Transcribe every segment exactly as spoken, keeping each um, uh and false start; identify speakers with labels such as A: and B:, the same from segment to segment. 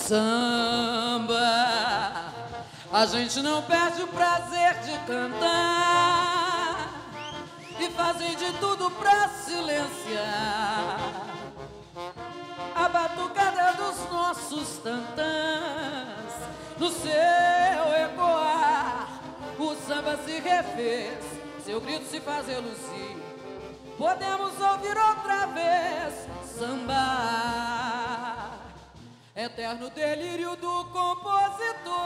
A: samba, a gente não perde o prazer de cantar e fazem de tudo pra silenciar a batucada dos nossos tantãs. No seu ecoar, o samba se refez, seu grito se faz reluzir. Podemos ouvir outra vez samba, eterno delírio do compositor,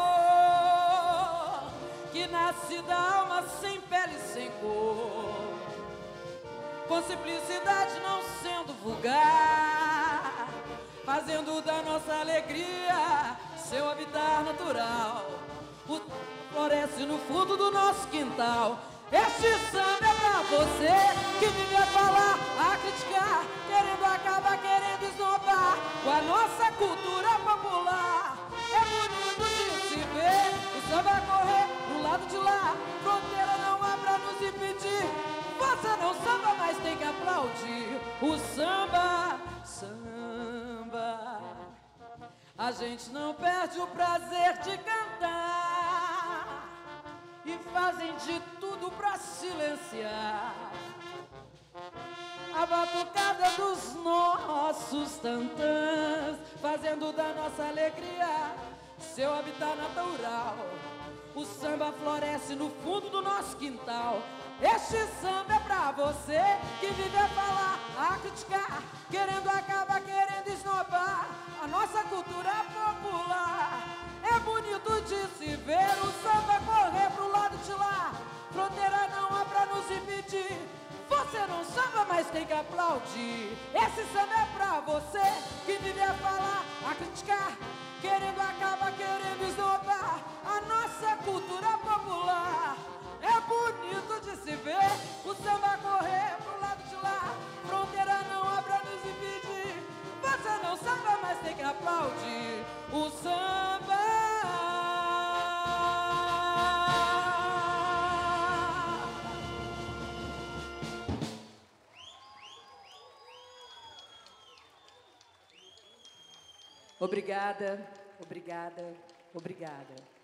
A: que nasce da alma sem pele e sem cor, com simplicidade não sendo vulgar, fazendo da nossa alegria seu habitat natural. O floresce no fundo do nosso quintal. Este samba é pra você que vive a falar, a criticar, querendo acabar, querendo esnobar com a nossa cultura popular. É bonito de se ver o samba correr pro lado de lá, fronteira não há pra nos impedir. Você não samba, mas tem que aplaudir o samba, samba. A gente não perde o prazer de cantar e fazem de tudo pra silenciar a batucada dos nossos tantãs, fazendo da nossa alegria seu habitat natural. O samba floresce no fundo do nosso quintal. Este samba é pra você que vive a falar, a criticar, querendo acabar, querendo esnobar a nossa cultura popular. É bonito de se ver o samba correr pro lado de lá, fronteira não há pra nos impedir. Você não samba, mas tem que aplaudir. Esse samba é pra você que vive a falar, a criticar, querendo acabar, querendo esnobar a nossa cultura popular. É bonito de se ver o samba correr pro lado de lá, fronteira não há pra nos impedir. Você não samba, mas tem que aplaudir o samba. Obrigada, obrigada, obrigada.